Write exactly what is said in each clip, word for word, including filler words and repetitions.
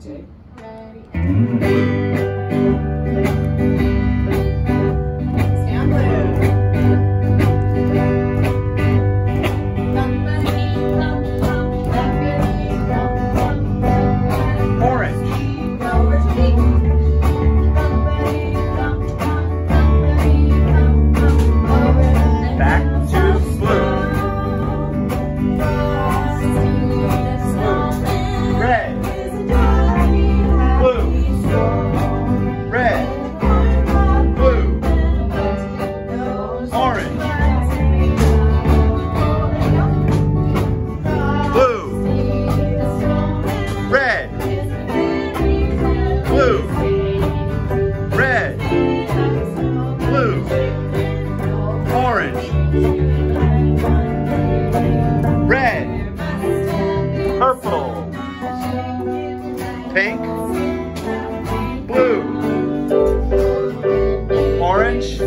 two, ready, Blue. Stand blue. Orange. Back to blue. Red. Blue. Red. Blue. Orange. Blue. Red. Blue. Red. Blue. Orange. Red. Purple. Pink. Blue. Orange.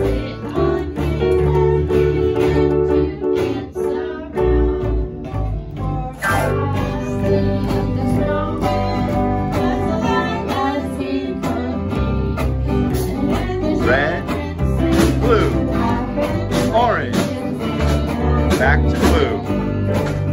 Red. Blue. Orange. Back to blue.